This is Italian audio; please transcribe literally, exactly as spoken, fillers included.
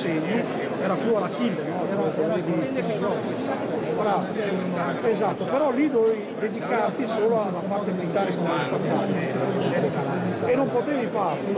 segni, era più all'Achille, no? Era, era di... Bravo. Esatto, però lì dovevi dedicarti solo alla parte militare come spartano e non potevi farlo.